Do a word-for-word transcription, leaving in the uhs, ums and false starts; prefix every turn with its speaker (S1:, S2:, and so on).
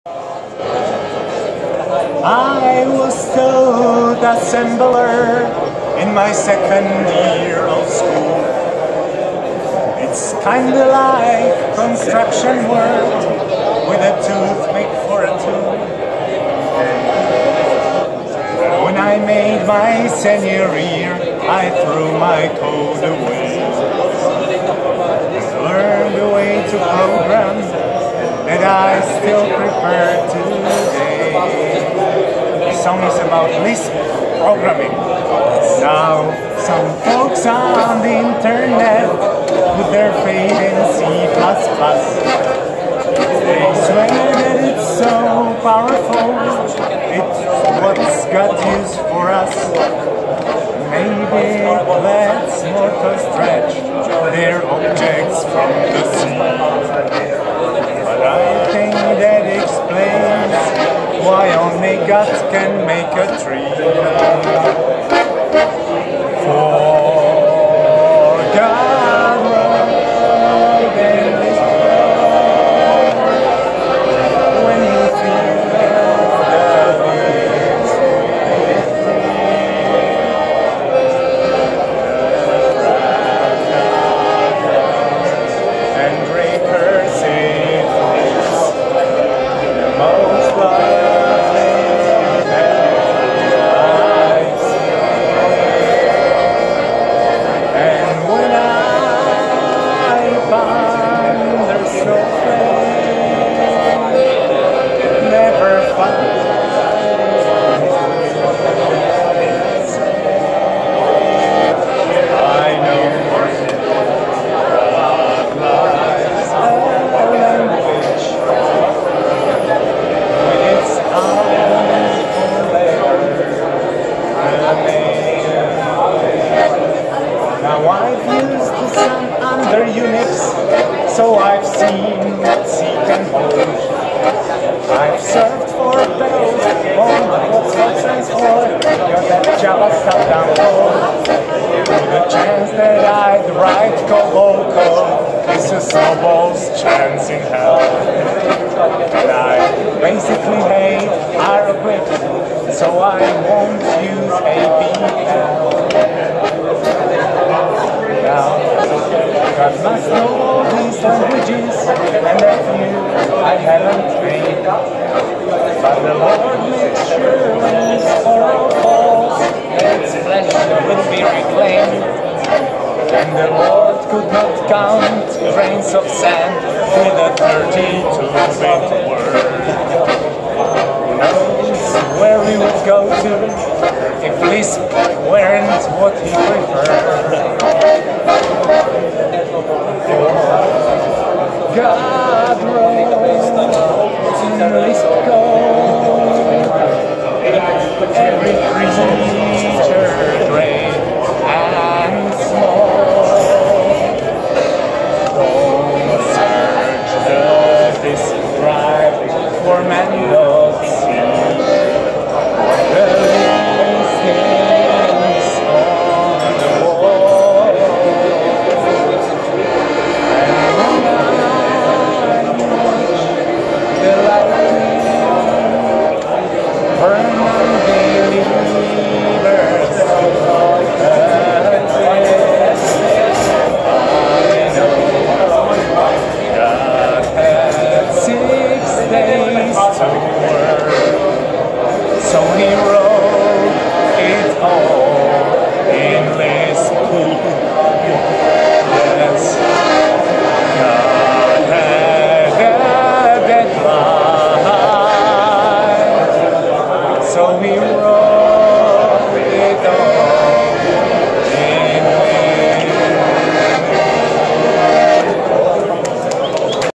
S1: I was told assembler in my second year of school. It's kinda like construction work with a toothpick for a tool. When I made my senior year, I threw my code away. Learned a way to program that I still prefer today. The song is about Lisp programming. Now, some folks on the internet put their faith in C plus plus. They swear that it's so powerful, it's what's got use for us. Maybe that's more to stretch their objects from the sea. But I think that explains why only God can make a tree. For God wrote in His word, when you feel the winds and recursive is the most lovely that I've seen. And when I ponder snowflake, never find I know life's a language with its own Now I've used the sun under Unix, so I've seen what C can hold. I've searched for bells, on what's for transport, got that Java stuff down low. The chance that I'd write COBOL code is a snowball's chance in hell. And I basically hate hieroglyphs, so I won't use A B L. Now, God must know all these languages, and a few I haven't made. But the Lord makes sure when it's oral falls, that its flesh will be reclaimed. And the Lord could not count grains of sand with a thirty-two bit word. Who knows where we would go to if Lisp weren't what he preferred? God wrote in Lisp code every creature, great and small. Don't search the disk drive for manual